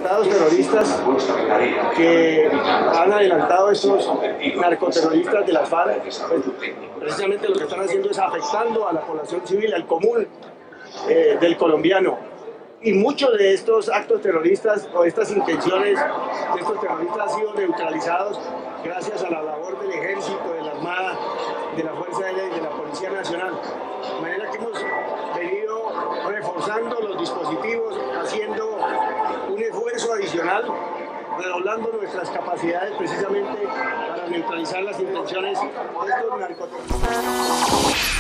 atentados terroristas que han adelantado estos narcoterroristas de las FARC, pues, precisamente lo que están haciendo es afectando a la población civil, al común del colombiano. Y muchos de estos actos terroristas o estas intenciones de estos terroristas han sido neutralizados gracias a la labor del Ejército, de la Armada, de la Fuerza Aérea y de la Policía Nacional. De manera que hemos venido reforzando los dispositivos, haciendo un esfuerzo adicional, redoblando nuestras capacidades precisamente para neutralizar las intenciones de estos narcoterroristas.